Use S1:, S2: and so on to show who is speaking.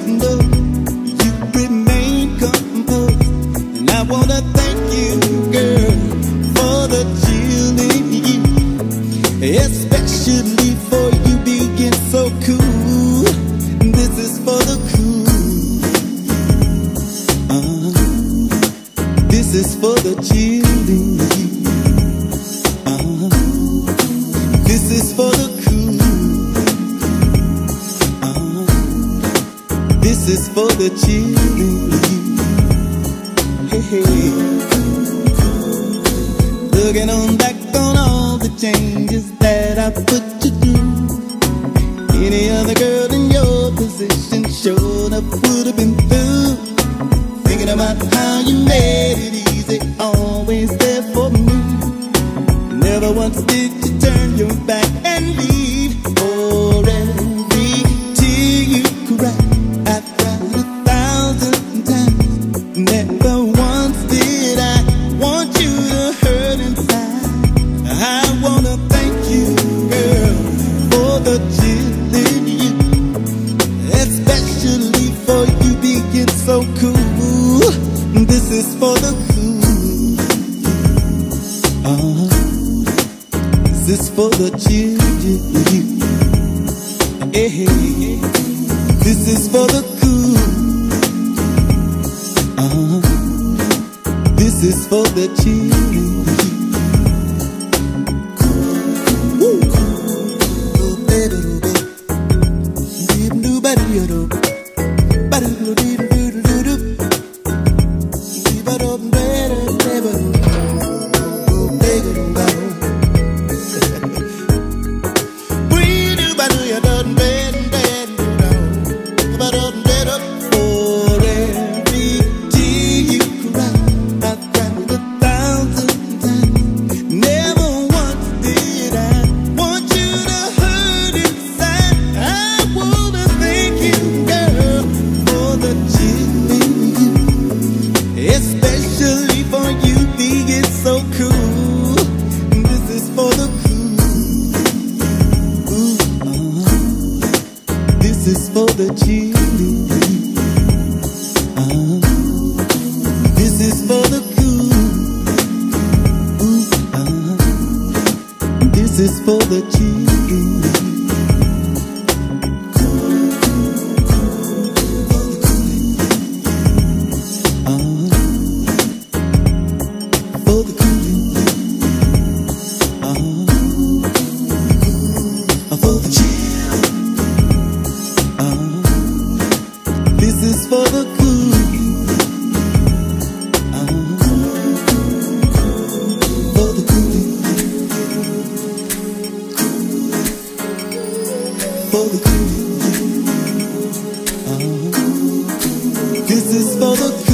S1: no, you remain composed. And I wanna thank you, girl, for the chill in you, especially for you being so cool. This is for the cool. This is for the chill in you. This is for the cool. This is for the chill in you. Hey, hey. Looking on back on all the changes that I put you through. Any other girl in your position showed up would have been through. Thinking about how you made it easy, always there for me. Never once did you turn your back and leave. For every tear you cried, I cried 1,000 times. Never once did I want you to hurt inside. I wanna thank you, girl, for the chill in you, especially for you being so cool. This is for the cool. This is for the chill in you. Hey, this is for the cool. This is for the chill in you. Woo. Oh, baby, oh, baby. Do better, you do. Better, do, do, do, do, do. Better, better, better. Oh, baby, oh, baby. Especially for you being so cool. This is for the cool. This is for the chill. This is for the cool. This is for the chill. This is for the cool. For the cool. For the cool. This is for the cool.